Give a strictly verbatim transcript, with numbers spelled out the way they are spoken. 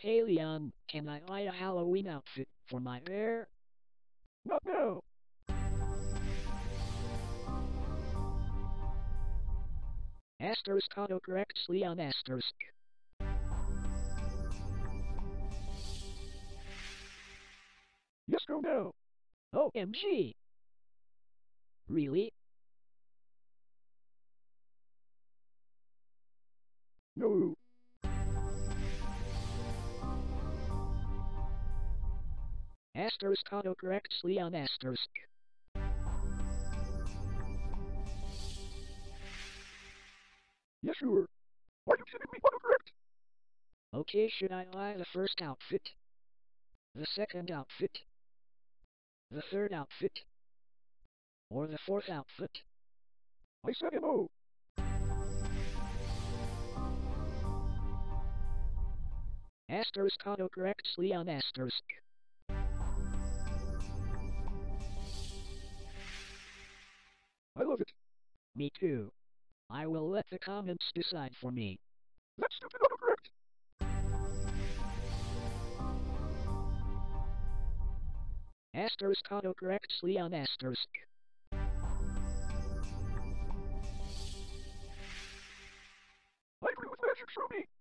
Hey Leon, can I buy a Halloween outfit for my hair? Not now. Asterisk autocorrects Leon asterisk. Yes, go now. O M G! Really? No. Asterisk autocorrects Leon asterisk. Yes, sure. Are you kidding me? Autocorrect. Okay, should I buy the first outfit? The second outfit? The third outfit? Or the fourth outfit? I said no. Asterisk autocorrects Leon asterisk. I love it. Me too. I will let the comments decide for me. That's stupid autocorrect. Asterisk autocorrects Leon asterisk. I agree with Magic, show me.